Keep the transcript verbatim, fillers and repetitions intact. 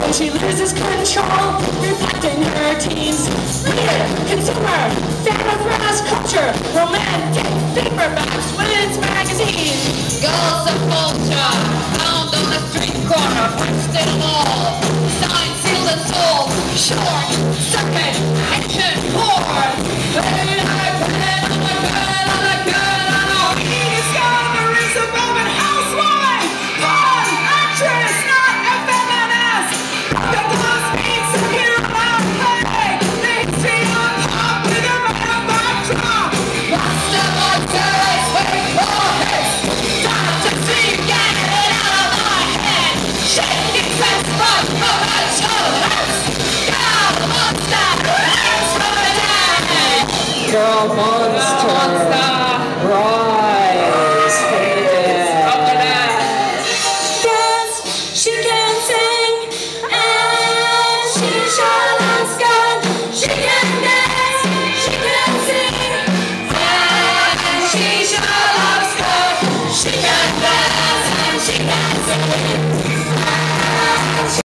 when she loses control, reflecting her teens. Reader, consumer, fan of mass culture, romantic paperbacks, women's magazines. Girls of culture, found on a street corner, punched in a wall. Signed, sealed, and sold. Short, circuit, ancient porn. Pain, I pain, I'm a girl, I'm a girl, I'm a Rediscoveries of woman housewife, porn, actress, not a feminist. The glass beats of here about play. They see on top with a manufacturer. Master of terrorists, waiting for hits. Time to see, get it out of my head. Shaking sense from provincial heads. Girl monster, rise from the dead. Girl monster, Monster. rise from the dead. Dance, she can sing, and she shall not scan. She can dance, she can sing, and she shall not scan. She can dance, and she can sing.